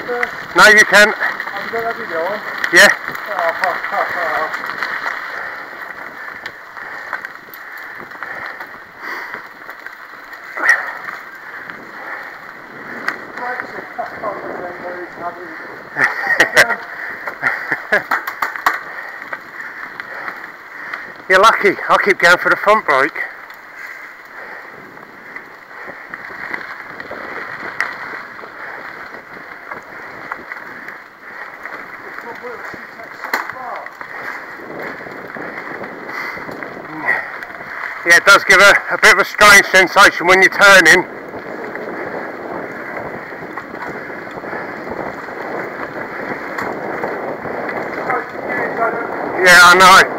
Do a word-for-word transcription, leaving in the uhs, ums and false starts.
No, you can. Have you got that video on? Yeah. You're lucky. I'll keep going for the front brake. Yeah, it does give a, a bit of a strange sensation when you're turning. Yeah, I know.